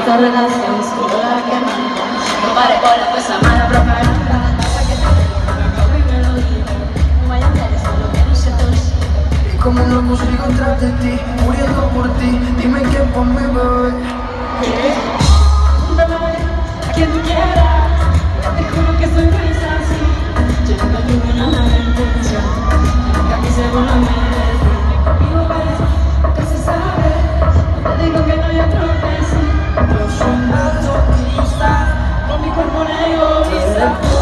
esta relación, solo la quemamos. No pare con esa mala propaganda. Hasta que te y me lo digo. No vaya a hacer eso, lo que no se te olvide. Y como un loco sigo tras de ti, muriendo por ti. Dime qué por mi bebé. Pregúntame a quien tú quieras. Te juro que soy feliz así. Yo nunca tuve una mala intención. Nunca quise burlarme. Conmigo ves, nunca se sabe. No te digo que no hay otro que sí. Yo soy masoquista, Con mi cuerpo negro,